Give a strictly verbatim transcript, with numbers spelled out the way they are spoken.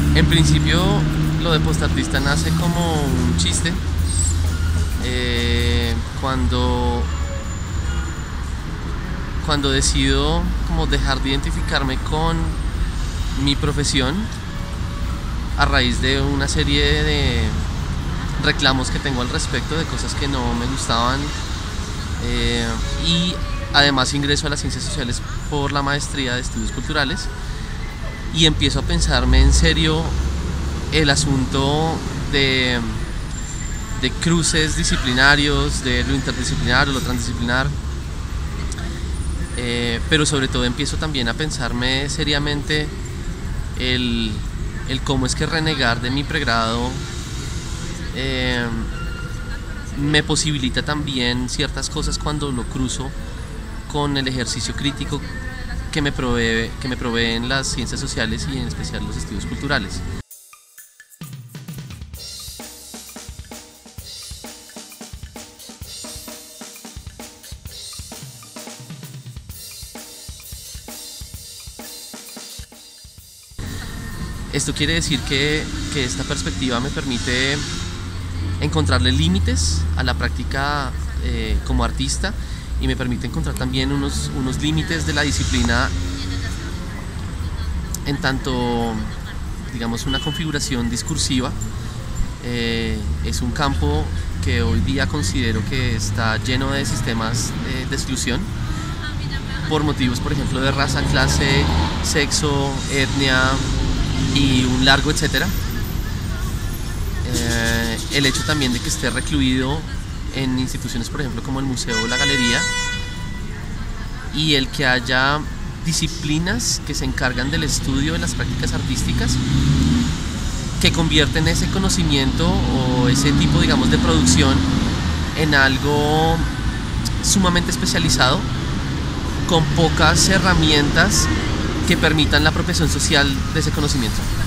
En principio, lo de postartista nace como un chiste. Eh, cuando, cuando decido como dejar de identificarme con mi profesión a raíz de una serie de reclamos que tengo al respecto de cosas que no me gustaban, eh, y además ingreso a las ciencias sociales por la maestría de estudios culturales y empiezo a pensarme en serio el asunto de, de cruces disciplinarios, de lo interdisciplinar o lo transdisciplinar, eh, pero sobre todo empiezo también a pensarme seriamente el, el cómo es que renegar de mi pregrado eh, me posibilita también ciertas cosas cuando lo cruzo con el ejercicio crítico que me provee, que me proveen las ciencias sociales y en especial los estudios culturales. Esto quiere decir que, que esta perspectiva me permite encontrarle límites a la práctica eh, como artista, y me permite encontrar también unos, unos límites de la disciplina en tanto, digamos, una configuración discursiva. Eh, es un campo que hoy día considero que está lleno de sistemas de, de exclusión por motivos, por ejemplo, de raza, clase, sexo, etnia y un largo etcétera. Eh, el hecho también de que esté recluido en instituciones, por ejemplo, como el museo o la galería, y el que haya disciplinas que se encargan del estudio de las prácticas artísticas, que convierten ese conocimiento o ese tipo, digamos, de producción en algo sumamente especializado, con pocas herramientas que permitan la apropiación social de ese conocimiento.